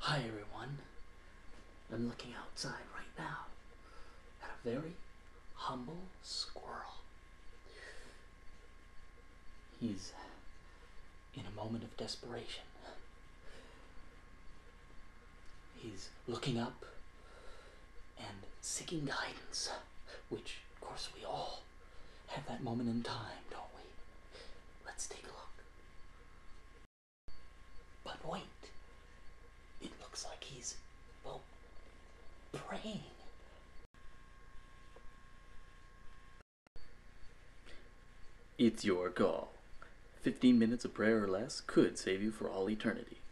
Hi everyone. I'm looking outside right now at a very humble squirrel. He's in a moment of desperation. He's looking up and seeking guidance, which, of course, we all have that moment in time, don't we? Let's take a look. But wait, it looks like he's, well, praying. It's your call. 15 minutes of prayer or less could save you for all eternity.